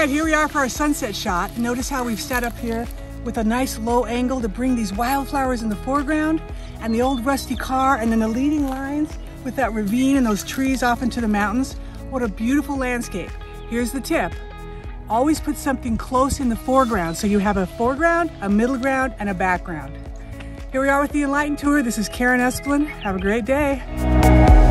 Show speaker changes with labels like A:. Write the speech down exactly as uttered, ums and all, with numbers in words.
A: right, here we are for our sunset shot. Notice how we've set up here with a nice low angle to bring these wildflowers in the foreground and the old rusty car, and then the leading lines with that ravine and those trees off into the mountains. What a beautiful landscape. Here's the tip. Always put something close in the foreground so you have a foreground, a middle ground, and a background. Here we are with the Enlighten Tour. This is Karen Esplin. Have a great day.